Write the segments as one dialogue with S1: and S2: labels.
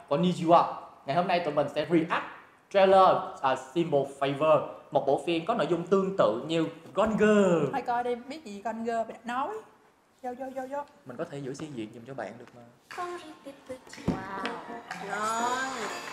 S1: Konnichiwa. Ngày hôm nay tụi mình sẽ react trailer Simple Favor, một bộ phim có nội dung tương tự như Gone Girl.
S2: Thôi coi đi, biết gì Gone Girl mày nói. Vô.
S1: Mình có thể giữ sĩ diện dùm cho bạn được mà.
S3: Wow, ngon.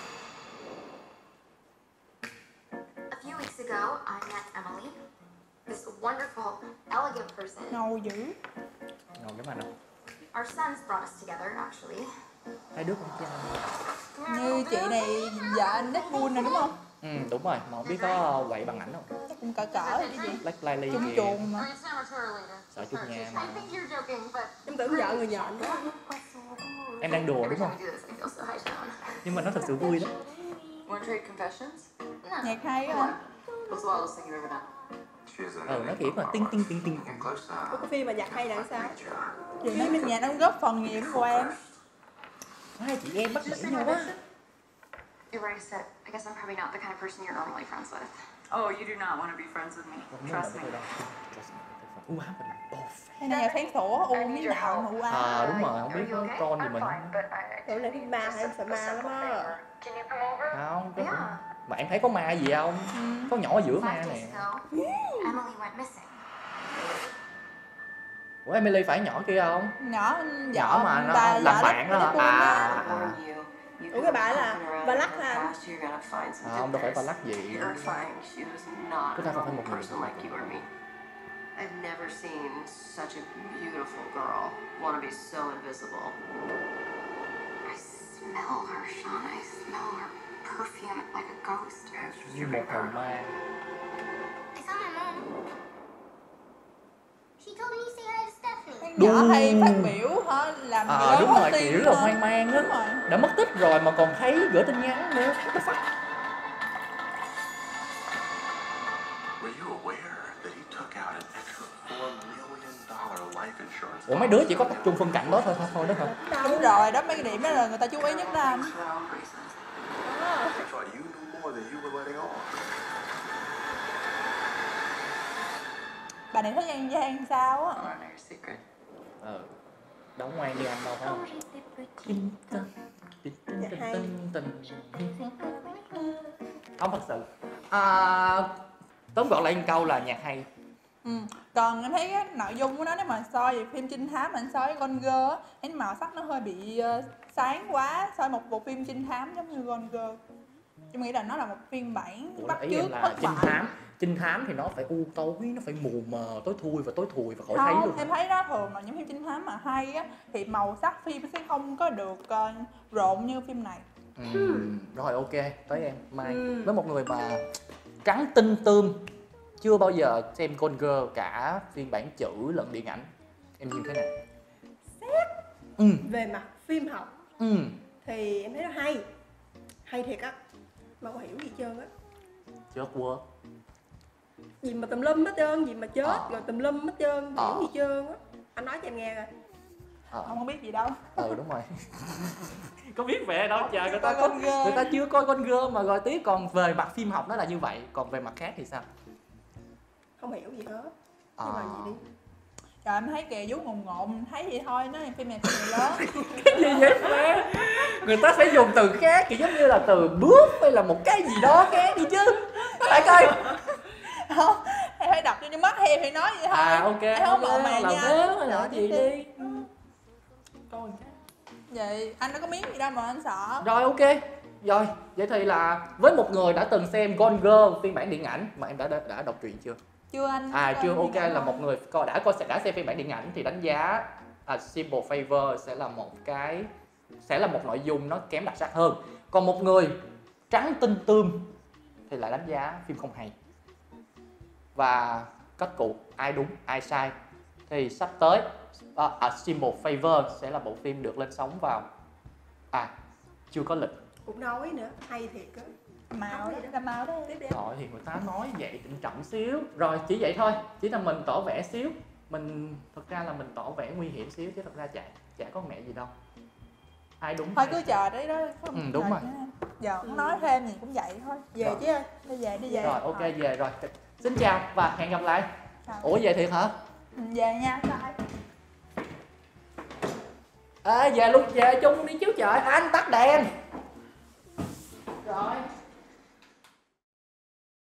S4: A few weeks ago, I met Emily, this wonderful, elegant person.
S2: Ngầu dữ.
S1: Ngồi cái mà nào.
S4: Our sons brought us together, actually.
S1: Hai đứa con trai.
S2: Như chị này vợ anh Deadpool nè đúng không?
S1: Ừ đúng rồi, mà không biết có quậy bằng ảnh không?
S2: Chắc cũng cỡ hay cái gì.
S1: Black Lively
S2: Chung
S1: kìa.
S2: chuồng mà.
S1: Sợ chung nhà mà.
S4: I think you're joking, but
S3: Em tưởng vợ người nhện đó.
S1: Em đang đùa đúng không?
S4: every time we do this, I feel so high down.
S1: Nhưng mà nó thật sự vui lắm.
S5: Want to trade confessions?
S2: Nhạc hay á.
S5: What's the wildest thing you've ever done?
S1: Nó kiểu mà tinh.
S3: Có cái phim mà nhạc hay là sao?
S2: Chị nói bên nhà nó góp phần nhiều của em.
S1: Hai chị em bắt bẻ nhau quá.
S4: You're right, Seth. I guess I'm probably not the kind of person you're normally friends with.
S5: Oh, you do not want to be friends with me. Trust me.
S2: Hay là nhà phán sủa miếng nào mà
S1: Đúng rồi, không biết có con gì mình.
S3: Tưởng là phim ma hả? Em sợ ma lắm á.
S1: Không, mà em thấy có ma gì không? Có nhỏ ở giữa ma
S4: 5
S1: nè.
S4: days ago, Emily went missing.
S1: Ủa Emily phải nhỏ kia không?
S2: nhỏ
S1: Nhỏ mà nó làm bạn đó hả?
S3: Ủa cái bà là Black hả?
S1: Không, đâu phải Black gì.
S5: You're fine. She was not
S1: Cứ ra phải một
S5: a
S1: người.
S5: person like you or me. I've never seen such a beautiful girl want to be so invisible.
S4: I smell her, Sean. I smell her perfume like a ghost.
S1: Như một hồn ma.
S4: I saw my mom. She told me to say hi to Stephanie.
S2: nhỏ hay phát biểu hả làm gì
S1: Đúng
S2: đó
S1: rồi, kiểu là hoang mang
S2: đúng
S1: á.
S2: rồi.
S1: Đã mất tích rồi mà còn thấy gửi tin nhắn nữa. What the fuck?
S6: Were you aware that he took out an extra $4 million life insurance?
S1: Ủa mấy đứa chỉ có tập trung phân cảnh đó thôi đó hả?
S2: Đúng rồi, đó mấy cái điểm đó là người ta chú ý nhất đó anh.
S5: For our own reasons.
S6: I thought you knew more than you were letting on.
S2: Bà này thấy Giang Giang sao á.
S5: I want to know your secret.
S1: Đâu ngoan như anh đâu phải không? Không thật sự. Tóm gọn lại một câu là nhạc hay.
S2: Còn em thấy cái nội dung của nó nếu mà so về phim trinh thám mà anh so với Gone Girl á, thấy màu sắc nó hơi bị sáng quá so với một bộ phim trinh thám giống như Gone Girl. Em nghĩ là nó là một phiên bản bắt
S1: Ý
S2: chước
S1: em là
S2: thất bại.
S1: trinh thám thì nó phải u tối, nó phải mù mờ, tối thui và khỏi thấy
S2: Không,
S1: luôn.
S2: em thấy đó thường là những phim trinh thám mà hay á thì màu sắc phim sẽ không có được rộn như phim này.
S1: Rồi ok, tới em Mai. Với một người mà trắng tinh tươm, chưa bao giờ xem Gone Girl cả phiên bản chữ lẫn điện ảnh, em nhìn thế nào?
S3: Về mặt phim học thì em thấy nó hay thiệt á, mà không hiểu gì hết trơn á.
S1: Chết quá.
S3: Gì mà tùm lum hết trơn, gì mà chết rồi tùm lum hết trơn, hiểu gì trơn á. Anh nói cho em nghe coi.
S2: Không có biết gì đâu.
S1: Đúng rồi. Có biết về đâu trời, người ta chưa coi Gone Girl mà rồi tí. Còn về mặt phim học nó là như vậy, còn về mặt khác thì sao?
S3: Không hiểu gì hết. Nhưng mà gì đi.
S2: Trời em thấy kìa vú ngồn thấy vậy thôi, nói phim này phim người lớn.
S1: Cái gì vậy má? Người ta sẽ dùng từ khác, kiểu giống như là từ bước hay là một cái gì đó khác đi chứ. Lại coi.
S2: Không, em phải đọc cho mắt em thì nói vậy thôi.
S1: Ok.
S2: Em không mộng màng nha.
S1: Hay là gì đi. Coi cái.
S2: Vậy anh nó có miếng gì đâu mà anh sợ.
S1: Rồi ok. Rồi, vậy thì là với một người đã từng xem Gone Girl phiên bản điện ảnh, mà em đã đọc truyện chưa?
S2: Chưa anh.
S1: Chưa. Ok, là một người đã xem phiên bản điện ảnh thì đánh giá Simple Favor sẽ là một nội dung nó kém đặc sắc hơn. Còn một người trắng tinh tươm thì lại đánh giá phim không hay. Và kết cục ai đúng ai sai thì sắp tới Simple Favor sẽ là bộ phim được lên sóng vào chưa có lịch.
S3: Cũng nói nữa, hay thiệt á.
S2: Màu đó, ra màu đó.
S3: Tiếp đi.
S1: Rồi thì người ta nói vậy trịnh trọng xíu. Rồi chỉ vậy thôi, chỉ là mình tỏ vẻ xíu. Thực ra là mình tỏ vẻ nguy hiểm xíu chứ thật ra chả có mẹ gì đâu. Ai đúng
S2: Thôi
S1: ai
S2: cứ chờ đấy đó.
S1: đúng rồi.
S2: Giờ không nói thêm gì cũng vậy thôi. Về
S1: Rồi.
S2: chứ ơi. Đi về.
S1: Rồi ok về rồi. Xin chào và hẹn gặp lại. Ủa về thiệt hả?
S2: Về nha. Bye.
S1: Về luôn, về chung đi chứ trời, anh tắt đèn.